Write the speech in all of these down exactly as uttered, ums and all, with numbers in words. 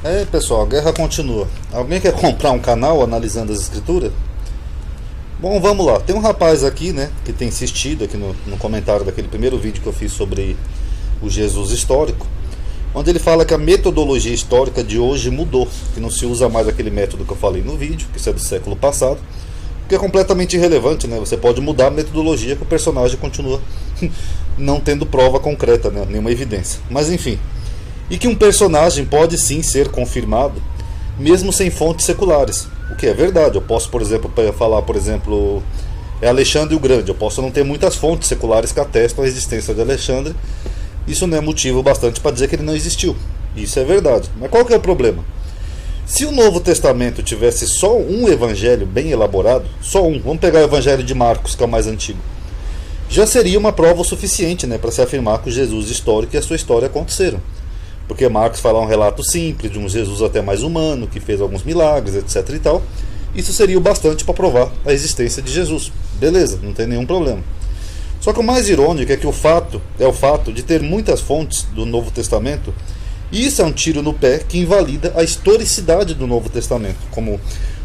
É, pessoal, a guerra continua. Alguém quer comprar um canal analisando as escrituras? Bom, vamos lá. Tem um rapaz aqui, né, que tem insistido aqui no, no comentário daquele primeiro vídeo que eu fiz sobre o Jesus histórico, onde ele fala que a metodologia histórica de hoje mudou, que não se usa mais aquele método que eu falei no vídeo, que isso é do século passado, que é completamente irrelevante, né? Você pode mudar a metodologia que o personagem continua não tendo prova concreta, né? Nenhuma evidência. Mas enfim. E que um personagem pode sim ser confirmado, mesmo sem fontes seculares. O que é verdade. Eu posso, por exemplo, falar, por exemplo, é Alexandre o Grande. Eu posso não ter muitas fontes seculares que atestam a existência de Alexandre. Isso não é motivo bastante para dizer que ele não existiu. Isso é verdade. Mas qual que é o problema? Se o Novo Testamento tivesse só um evangelho bem elaborado, só um, vamos pegar o evangelho de Marcos, que é o mais antigo, já seria uma prova o suficiente, né, para se afirmar que o Jesus histórico e a sua história aconteceram. Porque Marcos fala um relato simples de um Jesus até mais humano, que fez alguns milagres, etc e tal. Isso seria o bastante para provar a existência de Jesus. Beleza, não tem nenhum problema. Só que o mais irônico é que o fato é o fato de ter muitas fontes do Novo Testamento, e isso é um tiro no pé que invalida a historicidade do Novo Testamento, como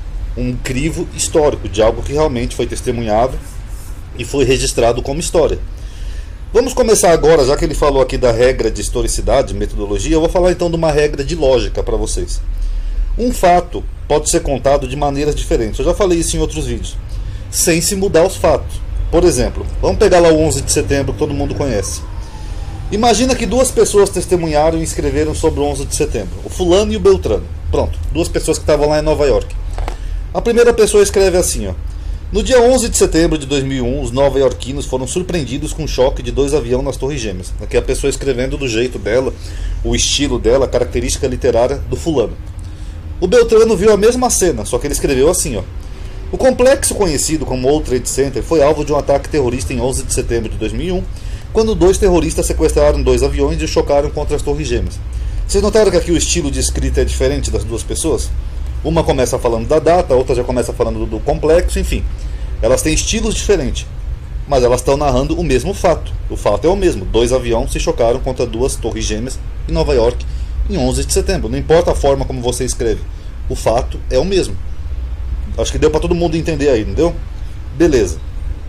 um crivo histórico de algo que realmente foi testemunhado e foi registrado como história. Vamos começar agora, já que ele falou aqui da regra de historicidade, metodologia, eu vou falar então de uma regra de lógica para vocês. Um fato pode ser contado de maneiras diferentes, eu já falei isso em outros vídeos, sem se mudar os fatos. Por exemplo, vamos pegar lá o onze de setembro, que todo mundo conhece. Imagina que duas pessoas testemunharam e escreveram sobre o onze de setembro, o fulano e o Beltrano. Pronto, duas pessoas que estavam lá em Nova York. A primeira pessoa escreve assim, ó: no dia onze de setembro de dois mil e um, os nova-iorquinos foram surpreendidos com um choque de dois aviões nas Torres Gêmeas. Aqui a pessoa escrevendo do jeito dela, o estilo dela, a característica literária do fulano. O Beltrano viu a mesma cena, só que ele escreveu assim, ó: o complexo conhecido como World Trade Center foi alvo de um ataque terrorista em onze de setembro de dois mil e um, quando dois terroristas sequestraram dois aviões e chocaram contra as Torres Gêmeas. Vocês notaram que aqui o estilo de escrita é diferente das duas pessoas? Uma começa falando da data, a outra já começa falando do complexo, enfim. Elas têm estilos diferentes, mas elas estão narrando o mesmo fato. O fato é o mesmo. Dois aviões se chocaram contra duas torres gêmeas em Nova York em onze de setembro. Não importa a forma como você escreve. O fato é o mesmo. Acho que deu para todo mundo entender aí, não deu? Beleza.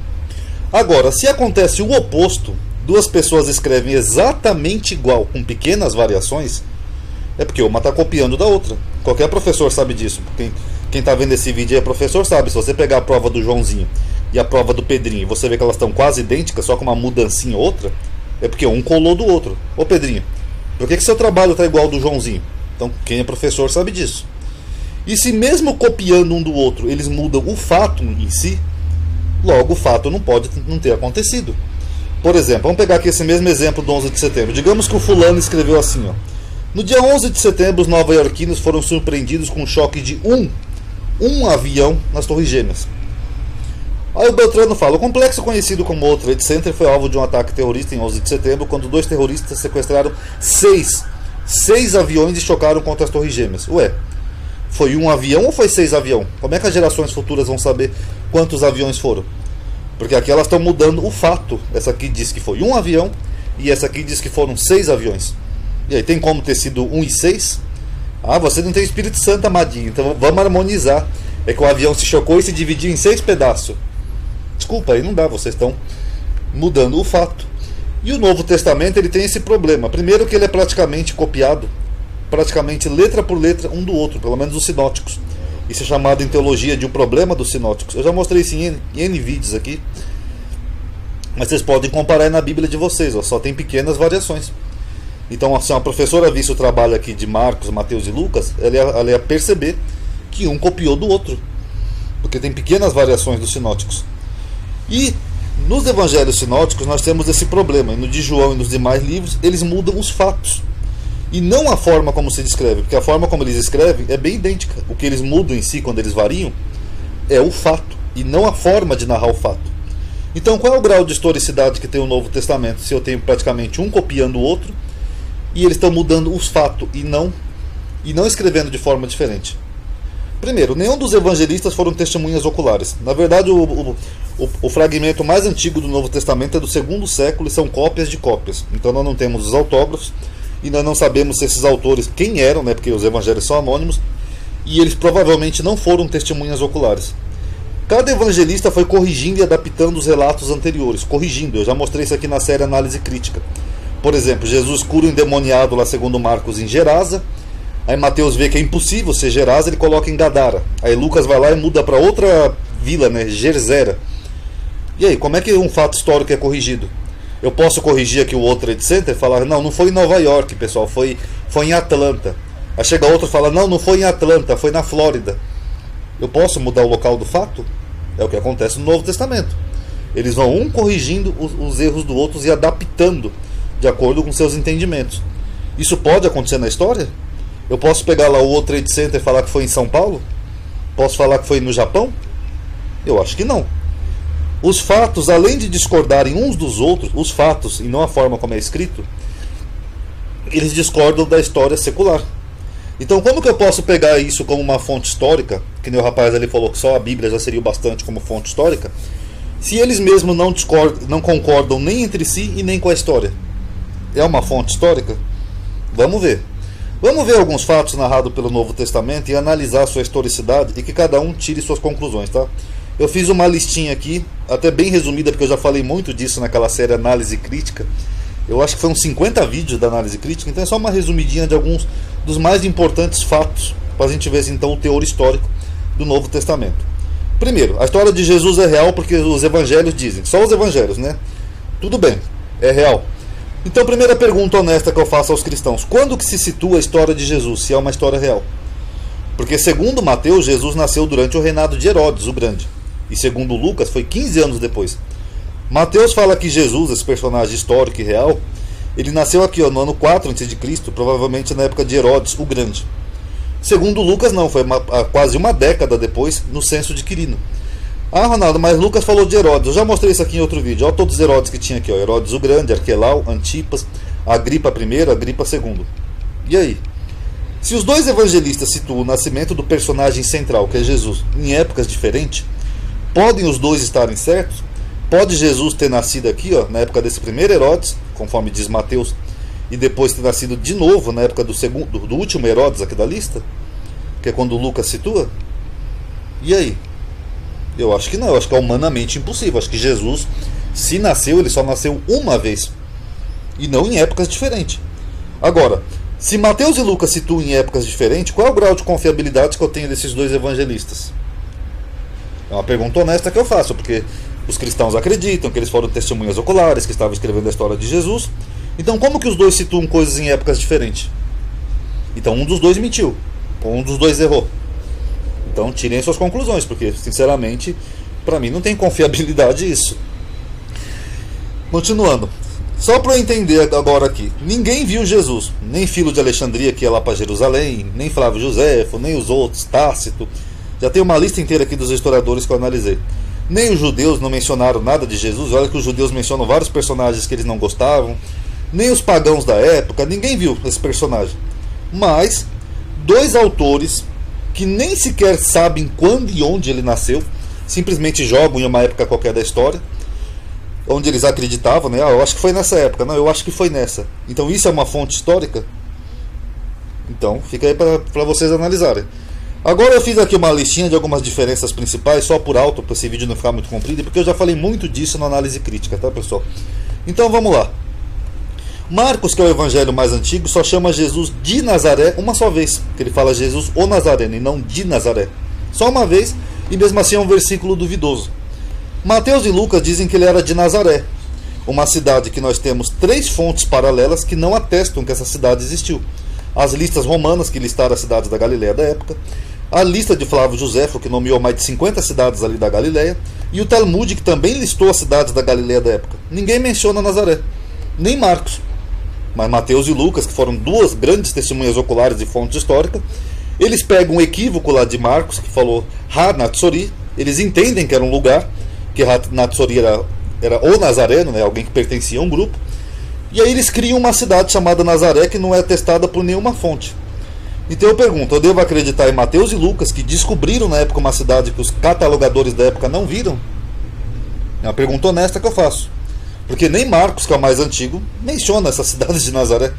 Agora, se acontece o oposto, duas pessoas escrevem exatamente igual, com pequenas variações, é porque uma está copiando da outra. Qualquer professor sabe disso. Quem quem está vendo esse vídeo é professor sabe. Se você pegar a prova do Joãozinho e a prova do Pedrinho e você vê que elas estão quase idênticas, só com uma mudancinha ou outra, é porque um colou do outro. Ô Pedrinho, por que que seu trabalho está igual ao do Joãozinho? Então quem é professor sabe disso. E se mesmo copiando um do outro eles mudam o fato em si, logo o fato não pode não ter acontecido. Por exemplo, vamos pegar aqui esse mesmo exemplo do onze de setembro. Digamos que o fulano escreveu assim, ó: no dia onze de setembro, os nova-iorquinos foram surpreendidos com um choque de um, um avião nas Torres Gêmeas. Aí o Beltrano fala: o complexo conhecido como World Trade Center foi alvo de um ataque terrorista em onze de setembro, quando dois terroristas sequestraram seis, seis aviões e chocaram contra as Torres Gêmeas. Ué, foi um avião ou foi seis aviões? Como é que as gerações futuras vão saber quantos aviões foram? Porque aqui elas estão mudando o fato. Essa aqui diz que foi um avião e essa aqui diz que foram seis aviões. E aí, tem como ter sido um e seis? Ah, você não tem Espírito Santo, amadinho. Então vamos harmonizar. É que o avião se chocou e se dividiu em seis pedaços. Desculpa, aí não dá. Vocês estão mudando o fato. E o Novo Testamento ele tem esse problema. Primeiro que ele é praticamente copiado, praticamente letra por letra um do outro, pelo menos os sinóticos. Isso é chamado em teologia de um problema dos sinóticos. Eu já mostrei isso em N, em N vídeos aqui. Mas vocês podem comparar na Bíblia de vocês. Ó, só tem pequenas variações. Então, se uma professora visse o trabalho aqui de Marcos, Mateus e Lucas, ela ia, ela ia perceber que um copiou do outro, porque tem pequenas variações dos sinóticos. E nos evangelhos sinóticos nós temos esse problema. E no de João e nos demais livros, eles mudam os fatos. E não a forma como se descreve, porque a forma como eles escrevem é bem idêntica. O que eles mudam em si, quando eles variam, é o fato, e não a forma de narrar o fato. Então, qual é o grau de historicidade que tem o Novo Testamento, se eu tenho praticamente um copiando o outro, e eles estão mudando os fatos e não, e não escrevendo de forma diferente? Primeiro, nenhum dos evangelistas foram testemunhas oculares. Na verdade, o, o, o, o fragmento mais antigo do Novo Testamento é do segundo século e são cópias de cópias. Então nós não temos os autógrafos e nós não sabemos se esses autores quem eram, né, porque os evangelhos são anônimos, e eles provavelmente não foram testemunhas oculares. Cada evangelista foi corrigindo e adaptando os relatos anteriores, corrigindo. Eu já mostrei isso aqui na série Análise Crítica. Por exemplo, Jesus cura o endemoniado lá segundo Marcos em Gerasa. Aí Mateus vê que é impossível ser Gerasa, ele coloca em Gadara. Aí Lucas vai lá e muda para outra vila, né, Gerzera. E aí, como é que um fato histórico é corrigido? Eu posso corrigir aqui o World Trade Center e falar, não, não foi em Nova York, pessoal, foi, foi em Atlanta. Aí chega outro e fala, não, não foi em Atlanta, foi na Flórida. Eu posso mudar o local do fato? É o que acontece no Novo Testamento. Eles vão um corrigindo os, os erros do outro e adaptando de acordo com seus entendimentos. Isso pode acontecer na história? Eu posso pegar lá o World Trade Center e falar que foi em São Paulo? Posso falar que foi no Japão? Eu acho que não. Os fatos, além de discordarem uns dos outros, os fatos, e não a forma como é escrito, eles discordam da história secular. Então, como que eu posso pegar isso como uma fonte histórica, que nem o rapaz ali falou que só a Bíblia já seria o bastante como fonte histórica, se eles mesmos não, discordam, não concordam nem entre si e nem com a história? É uma fonte histórica? Vamos ver. Vamos ver alguns fatos narrados pelo Novo Testamento e analisar sua historicidade e que cada um tire suas conclusões, tá? Eu fiz uma listinha aqui, até bem resumida, porque eu já falei muito disso naquela série Análise Crítica. Eu acho que foi uns cinquenta vídeos da Análise Crítica, então é só uma resumidinha de alguns dos mais importantes fatos, para a gente ver então o teor histórico do Novo Testamento. Primeiro, a história de Jesus é real porque os evangelhos dizem, só os evangelhos, né? Tudo bem, é real. Então, primeira pergunta honesta que eu faço aos cristãos, quando que se situa a história de Jesus, se é uma história real? Porque segundo Mateus, Jesus nasceu durante o reinado de Herodes, o Grande. E segundo Lucas, foi quinze anos depois. Mateus fala que Jesus, esse personagem histórico e real, ele nasceu aqui ó, no ano quatro antes de Cristo, provavelmente na época de Herodes, o Grande. Segundo Lucas, não, foi uma, quase uma década depois, no censo de Quirino. Ah, Ronaldo, mas Lucas falou de Herodes. Eu já mostrei isso aqui em outro vídeo. Olha todos os Herodes que tinha aqui. Ó. Herodes o Grande, Arquelau, Antipas, Agripa I, Agripa segundo. E aí? Se os dois evangelistas situam o nascimento do personagem central, que é Jesus, em épocas diferentes, podem os dois estarem certos? Pode Jesus ter nascido aqui, ó, na época desse primeiro Herodes, conforme diz Mateus, e depois ter nascido de novo na época do, segundo, do, do último Herodes aqui da lista, que é quando Lucas situa? E aí? Eu acho que não, eu acho que é humanamente impossível. Acho que Jesus, se nasceu, ele só nasceu uma vez, e não em épocas diferentes. Agora, se Mateus e Lucas situam em épocas diferentes, qual é o grau de confiabilidade que eu tenho desses dois evangelistas? É uma pergunta honesta que eu faço, porque os cristãos acreditam que eles foram testemunhas oculares, que estavam escrevendo a história de Jesus. Então, como que os dois situam coisas em épocas diferentes? Então, um dos dois mentiu, ou um dos dois errou. Então, tirem suas conclusões, porque, sinceramente, para mim não tem confiabilidade isso. Continuando. Só para eu entender agora aqui, ninguém viu Jesus, nem Filo de Alexandria que ia lá para Jerusalém, nem Flávio Josefo, nem os outros, Tácito. Já tem uma lista inteira aqui dos historiadores que eu analisei. Nem os judeus não mencionaram nada de Jesus. Olha que os judeus mencionam vários personagens que eles não gostavam. Nem os pagãos da época, ninguém viu esse personagem. Mas, dois autores que nem sequer sabem quando e onde ele nasceu, simplesmente jogam em uma época qualquer da história, onde eles acreditavam, né? Ah, eu acho que foi nessa época. Não, eu acho que foi nessa. Então isso é uma fonte histórica? Então, fica aí para vocês analisarem. Agora eu fiz aqui uma listinha de algumas diferenças principais, só por alto, para esse vídeo não ficar muito comprido, porque eu já falei muito disso na análise crítica, tá, pessoal? Então vamos lá. Marcos, que é o evangelho mais antigo, só chama Jesus de Nazaré uma só vez, que ele fala Jesus o Nazareno e não de Nazaré. Só uma vez, e mesmo assim é um versículo duvidoso. Mateus e Lucas dizem que ele era de Nazaré, uma cidade que nós temos três fontes paralelas que não atestam que essa cidade existiu. As listas romanas que listaram as cidades da Galileia da época, a lista de Flávio Josefo, que nomeou mais de cinquenta cidades ali da Galileia, e o Talmud, que também listou as cidades da Galileia da época. Ninguém menciona Nazaré, nem Marcos. Mas Mateus e Lucas, que foram duas grandes testemunhas oculares de fontes históricas, eles pegam um equívoco lá de Marcos, que falou Ha-Natsori, eles entendem que era um lugar, que Ha-Natsori era, era o Nazareno, né, alguém que pertencia a um grupo, e aí eles criam uma cidade chamada Nazaré, que não é atestada por nenhuma fonte. Então eu pergunto, eu devo acreditar em Mateus e Lucas, que descobriram na época uma cidade que os catalogadores da época não viram? É uma pergunta honesta que eu faço. Porque nem Marcos, que é o mais antigo, menciona essa cidade de Nazaré.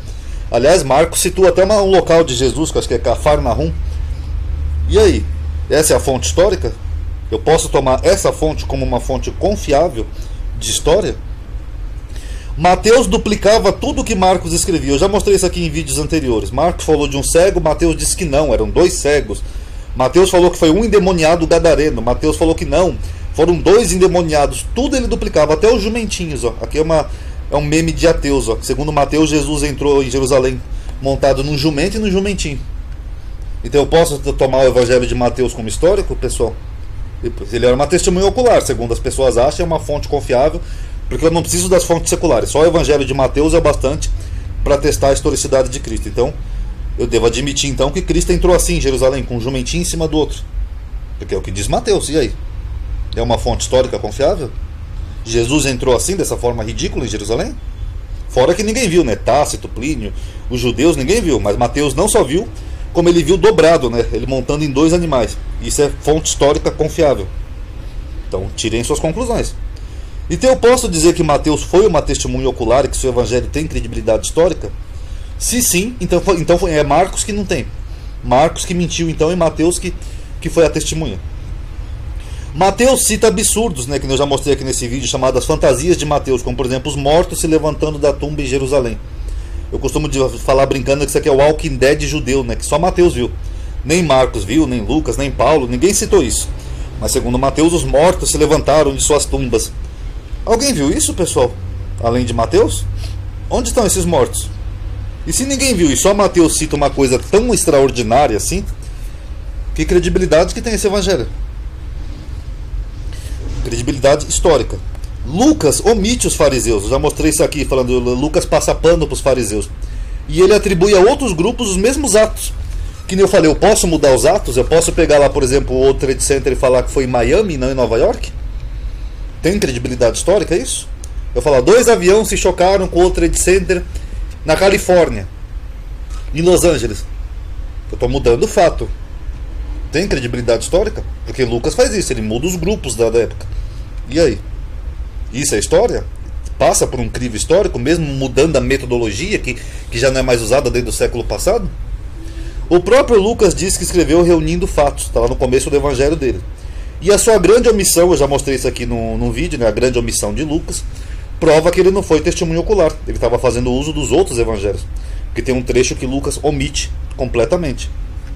Aliás, Marcos situa até uma, um local de Jesus, que eu acho que é Cafarnaum. E aí? Essa é a fonte histórica? Eu posso tomar essa fonte como uma fonte confiável de história? Mateus duplicava tudo o que Marcos escrevia. Eu já mostrei isso aqui em vídeos anteriores. Marcos falou de um cego, Mateus disse que não, eram dois cegos. Mateus falou que foi um endemoniado gadareno, Mateus falou que não, foram dois endemoniados. Tudo ele duplicava, até os jumentinhos. Ó. Aqui é, uma, é um meme de ateus. Ó. Segundo Mateus, Jesus entrou em Jerusalém montado num jumento e num jumentinho. Então eu posso tomar o evangelho de Mateus como histórico, pessoal? Ele era uma testemunha ocular, segundo as pessoas acham, é uma fonte confiável, porque eu não preciso das fontes seculares. Só o evangelho de Mateus é bastante para testar a historicidade de Cristo. Então, eu devo admitir então que Cristo entrou assim em Jerusalém, com um jumentinho em cima do outro. Porque é o que diz Mateus, e aí? É uma fonte histórica confiável? Jesus entrou assim, dessa forma ridícula em Jerusalém? Fora que ninguém viu, né? Tácito, Plínio, os judeus, ninguém viu. Mas Mateus não só viu, como ele viu dobrado, né? Ele montando em dois animais. Isso é fonte histórica confiável. Então, tirem suas conclusões. Então eu posso dizer que Mateus foi uma testemunha ocular e que seu evangelho tem credibilidade histórica? Se sim, então, foi, então foi, é Marcos que não tem. Marcos que mentiu então e Mateus que, que foi a testemunha. Mateus cita absurdos, né, que eu já mostrei aqui nesse vídeo, chamadas fantasias de Mateus, como por exemplo os mortos se levantando da tumba em Jerusalém. Eu costumo de falar brincando que isso aqui é o Walking Dead judeu, né, que só Mateus viu. Nem Marcos viu, nem Lucas, nem Paulo, ninguém citou isso. Mas segundo Mateus, os mortos se levantaram de suas tumbas. Alguém viu isso, pessoal? Além de Mateus? Onde estão esses mortos? E se ninguém viu e só Mateus cita uma coisa tão extraordinária assim, que credibilidade que tem esse evangelho? Credibilidade histórica. Lucas omite os fariseus. Eu já mostrei isso aqui, falando Lucas passa pano para os fariseus. E ele atribui a outros grupos os mesmos atos. Que nem eu falei, eu posso mudar os atos? Eu posso pegar lá, por exemplo, o World Trade Center e falar que foi em Miami e não em Nova York? Tem credibilidade histórica isso? Eu falo, dois aviões se chocaram com o World Trade Center na Califórnia, em Los Angeles. Eu estou mudando o fato. Tem credibilidade histórica? Porque Lucas faz isso, ele muda os grupos da época. E aí? Isso é história? Passa por um crivo histórico, mesmo mudando a metodologia que, que já não é mais usada desde o século passado? O próprio Lucas diz que escreveu reunindo fatos, está lá no começo do evangelho dele. E a sua grande omissão, eu já mostrei isso aqui no, no vídeo, né, a grande omissão de Lucas, prova que ele não foi testemunho ocular, ele estava fazendo uso dos outros evangelhos, porque tem um trecho que Lucas omite completamente.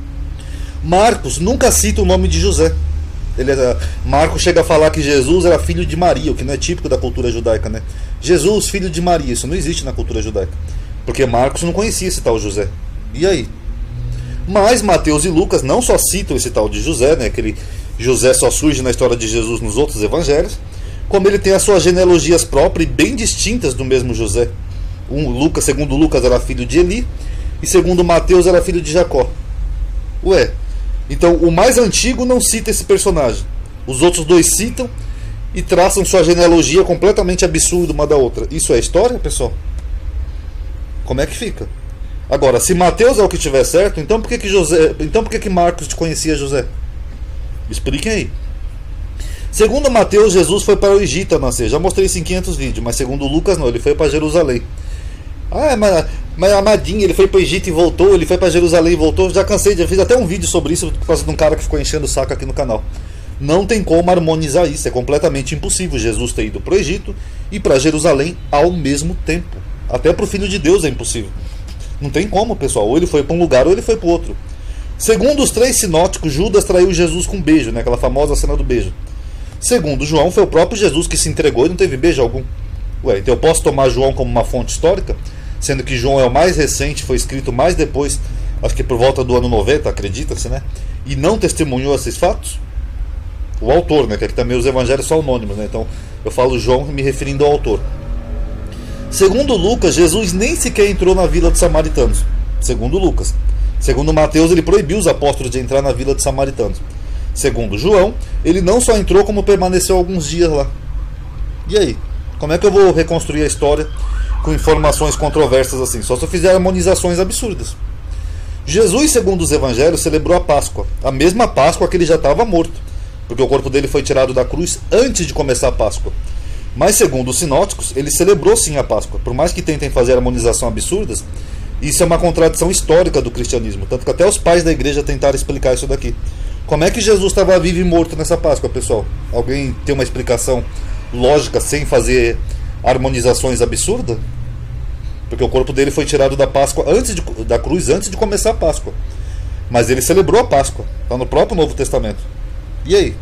Marcos nunca cita o nome de José. Ele era, Marcos chega a falar que Jesus era filho de Maria, o que não é típico da cultura judaica, né? Jesus, filho de Maria, isso não existe na cultura judaica, porque Marcos não conhecia esse tal José. E aí? Mas Mateus e Lucas não só citam esse tal de José, né? Aquele José só surge na história de Jesus nos outros evangelhos, como ele tem as suas genealogias próprias e bem distintas do mesmo José. Um, Lucas, segundo Lucas, era filho de Eli, e segundo Mateus era filho de Jacó. Ué, então o mais antigo não cita esse personagem. Os outros dois citam e traçam sua genealogia completamente absurda uma da outra. Isso é história, pessoal? Como é que fica? Agora, se Mateus é o que estiver certo, então por que que, José, então por que, que Marcos conhecia José? Expliquem aí. Segundo Mateus, Jesus foi para o Egito a nascer. Já mostrei isso em quinhentos vídeos, mas segundo Lucas não, ele foi para Jerusalém. Ah, mas, mas amadinho, ele foi para o Egito e voltou, ele foi para Jerusalém e voltou. Já cansei, já fiz até um vídeo sobre isso por causa de um cara que ficou enchendo o saco aqui no canal. Não tem como harmonizar isso, é completamente impossível Jesus ter ido para o Egito e para Jerusalém ao mesmo tempo. Até para o Filho de Deus é impossível. Não tem como, pessoal, ou ele foi para um lugar ou ele foi para o outro. Segundo os três sinóticos, Judas traiu Jesus com um beijo, né? Aquela famosa cena do beijo. Segundo João, foi o próprio Jesus que se entregou e não teve beijo algum. Ué, então eu posso tomar João como uma fonte histórica? Sendo que João é o mais recente, foi escrito mais depois, acho que por volta do ano noventa, acredita-se, né? E não testemunhou esses fatos? O autor, né? Que aqui também os evangelhos são anônimos, né? Então eu falo João me referindo ao autor. Segundo Lucas, Jesus nem sequer entrou na vila dos samaritanos. Segundo Lucas. Segundo Mateus, ele proibiu os apóstolos de entrar na vila dos samaritanos. Segundo João, ele não só entrou, como permaneceu alguns dias lá. E aí? Como é que eu vou reconstruir a história com informações controversas assim? Só se eu fizer harmonizações absurdas. Jesus, segundo os evangelhos, celebrou a Páscoa. A mesma Páscoa que ele já estava morto, porque o corpo dele foi tirado da cruz antes de começar a Páscoa. Mas segundo os sinóticos, ele celebrou sim a Páscoa. Por mais que tentem fazer harmonização absurdas, Isso é uma contradição histórica do cristianismo, tanto que até os pais da igreja tentaram explicar isso daqui. Como é que Jesus estava vivo e morto nessa Páscoa, pessoal? Alguém tem uma explicação lógica sem fazer harmonizações absurdas? Porque o corpo dele foi tirado da Páscoa antes de, da cruz antes de começar a Páscoa. Mas ele celebrou a Páscoa. Está no próprio Novo Testamento. E aí?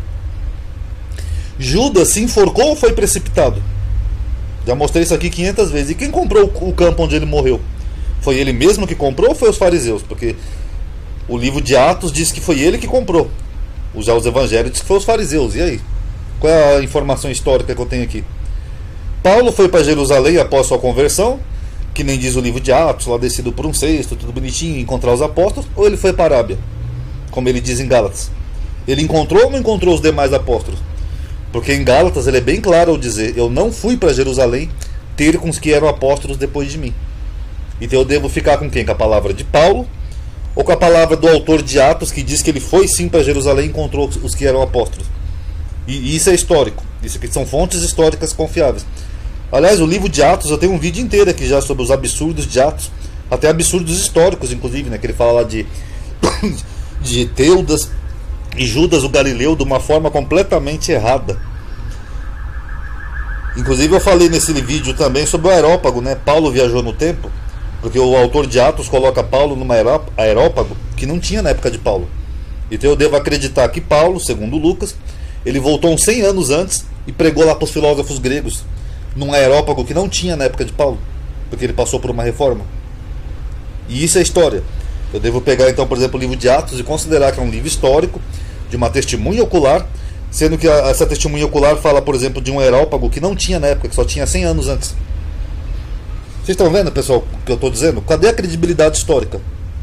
Judas se enforcou ou foi precipitado? Já mostrei isso aqui quinhentas vezes. E quem comprou o campo onde ele morreu? Foi ele mesmo que comprou ou foi os fariseus? Porque o livro de Atos diz que foi ele que comprou. Já os evangelhos diz que foi os fariseus. E aí? Qual é a informação histórica que eu tenho aqui? Paulo foi para Jerusalém após sua conversão, que nem diz o livro de Atos, lá descido por um cesto, tudo bonitinho, encontrar os apóstolos, ou ele foi para a Arábia, como ele diz em Gálatas? Ele encontrou ou não encontrou os demais apóstolos? Porque em Gálatas ele é bem claro ao dizer: eu não fui para Jerusalém ter com os que eram apóstolos depois de mim. Então eu devo ficar com quem? Com a palavra de Paulo? Ou com a palavra do autor de Atos, que diz que ele foi sim para Jerusalém e encontrou os que eram apóstolos? E, e isso é histórico. Isso aqui são fontes históricas confiáveis. Aliás, o livro de Atos, eu tenho um vídeo inteiro aqui já sobre os absurdos de Atos. Até absurdos históricos, inclusive, né? Que ele fala lá de, de Teudas e Judas o Galileu de uma forma completamente errada. Inclusive eu falei nesse vídeo também sobre o aerópago, né? Paulo viajou no tempo. Porque o autor de Atos coloca Paulo numa aerópago que não tinha na época de Paulo. Então eu devo acreditar que Paulo, segundo Lucas, ele voltou uns cem anos antes e pregou lá para os filósofos gregos num aerópago que não tinha na época de Paulo, porque ele passou por uma reforma. E isso é história. Eu devo pegar então, por exemplo, o livro de Atos e considerar que é um livro histórico, de uma testemunha ocular, sendo que essa testemunha ocular fala, por exemplo, de um aerópago que não tinha na época, que só tinha cem anos antes. Vocês estão vendo, pessoal, o que eu estou dizendo? Cadê a credibilidade histórica?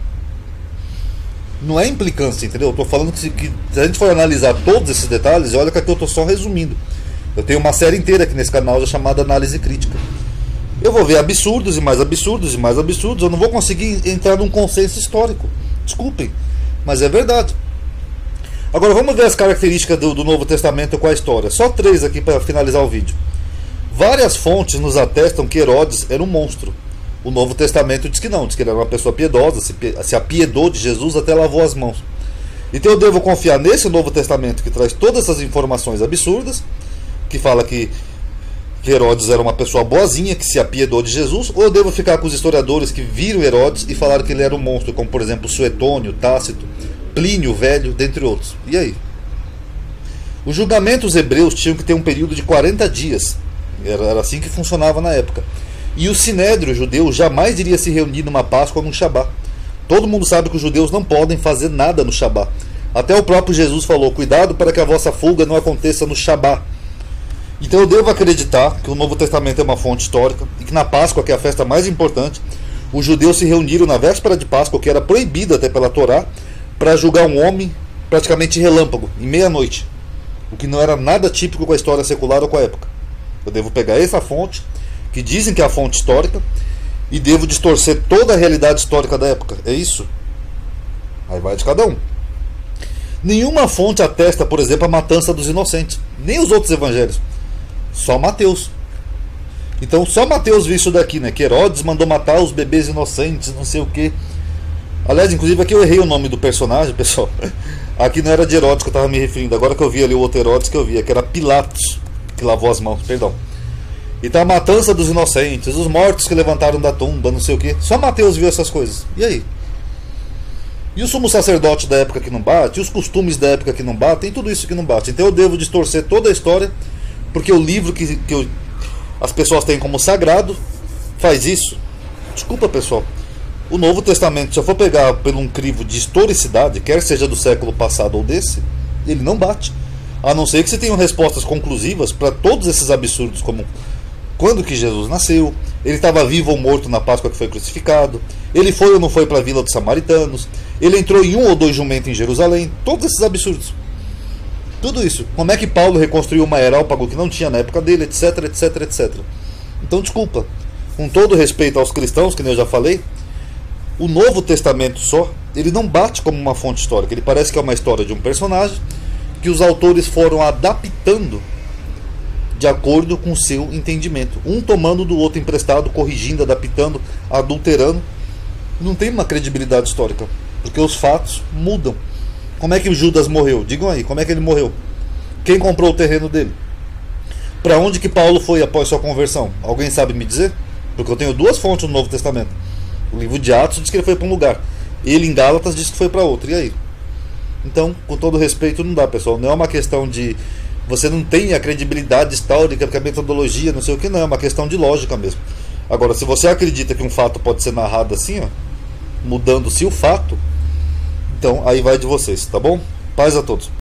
Não é implicância, entendeu? Eu estou falando que se, que se a gente for analisar todos esses detalhes, olha que aqui eu estou só resumindo. Eu tenho uma série inteira aqui nesse canal já chamada Análise Crítica. Eu vou ver absurdos e mais absurdos e mais absurdos. Eu não vou conseguir entrar num consenso histórico. Desculpem, mas é verdade. Agora vamos ver as características do, do Novo Testamento com a história. Só três aqui para finalizar o vídeo. Várias fontes nos atestam que Herodes era um monstro. O Novo Testamento diz que não, diz que ele era uma pessoa piedosa, se, se apiedou de Jesus até lavou as mãos. Então eu devo confiar nesse Novo Testamento que traz todas essas informações absurdas, que fala que, que Herodes era uma pessoa boazinha, que se apiedou de Jesus, ou eu devo ficar com os historiadores que viram Herodes e falaram que ele era um monstro, como por exemplo Suetônio, Tácito, Plínio Velho, dentre outros. E aí? Os julgamentos hebreus tinham que ter um período de quarenta dias. Era, era assim que funcionava na época. E o sinédrio judeu jamais iria se reunir numa Páscoa ou num Shabá. Todo mundo sabe que os judeus não podem fazer nada no Shabá. Até o próprio Jesus falou: cuidado para que a vossa fuga não aconteça no Shabá. Então eu devo acreditar que o Novo Testamento é uma fonte histórica e que na Páscoa, que é a festa mais importante, os judeus se reuniram na véspera de Páscoa, que era proibida até pela Torá, para julgar um homem praticamente relâmpago, em meia-noite. O que não era nada típico com a história secular ou com a época. Eu devo pegar essa fonte, que dizem que é a fonte histórica, e devo distorcer toda a realidade histórica da época. É isso? Aí vai de cada um. Nenhuma fonte atesta, por exemplo, a matança dos inocentes. Nem os outros evangelhos. Só Mateus. Então só Mateus viu isso daqui, né? Que Herodes mandou matar os bebês inocentes, não sei o que. Aliás, inclusive aqui eu errei o nome do personagem, pessoal. Aqui não era de Herodes que eu estava me referindo. Agora que eu vi ali o outro Herodes que eu vi, que era Pilatos, que lavou as mãos, perdão. Então a matança dos inocentes, os mortos que levantaram da tumba, não sei o que. Só Mateus viu essas coisas. E aí? E o sumo sacerdote da época que não bate, e os costumes da época que não batem, tudo isso que não bate. Então eu devo distorcer toda a história, porque o livro que, que eu, as pessoas têm como sagrado faz isso. Desculpa, pessoal. O Novo Testamento, se eu for pegar por um crivo de historicidade, quer seja do século passado ou desse, ele não bate. A não ser que você tenha respostas conclusivas para todos esses absurdos, como quando que Jesus nasceu, ele estava vivo ou morto na Páscoa que foi crucificado, ele foi ou não foi para a vila dos samaritanos, ele entrou em um ou dois jumentos em Jerusalém, todos esses absurdos. Tudo isso. Como é que Paulo reconstruiu uma aerópago que não tinha na época dele, etc, etc, etcétera. Então, desculpa, com todo respeito aos cristãos, que nem eu já falei, o Novo Testamento só, ele não bate como uma fonte histórica. Ele parece que é uma história de um personagem que os autores foram adaptando de acordo com o seu entendimento. Um tomando do outro emprestado, corrigindo, adaptando, adulterando. não tem uma credibilidade histórica, porque os fatos mudam. Como é que o Judas morreu? Digam aí, como é que ele morreu? Quem comprou o terreno dele? Para onde que Paulo foi após sua conversão? Alguém sabe me dizer? Porque eu tenho duas fontes no Novo Testamento. O livro de Atos diz que ele foi para um lugar, ele em Gálatas diz que foi para outro. E aí? Então, com todo respeito, não dá, pessoal. Não é uma questão de você não tem a credibilidade histórica, porque a metodologia, não sei o que, não. É uma questão de lógica mesmo. Agora, se você acredita que um fato pode ser narrado assim, ó, mudando-se o fato, então aí vai de vocês, tá bom? Paz a todos.